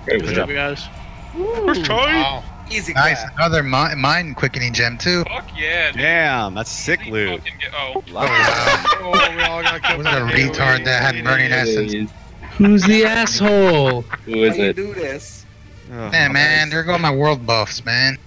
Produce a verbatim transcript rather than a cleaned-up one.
Good Good job. job, guys. First try. Wow. Easy Nice, clap. another mi mind quickening gem too. Fuck yeah. dude. Damn, that's sick Easy loot. fucking get- Oh. Wow. Oh, we all got killed. Was it a by retard that had burning essence? Who's the asshole? Who is How you it? do this? Oh, Yeah, man, there go my world buffs, man.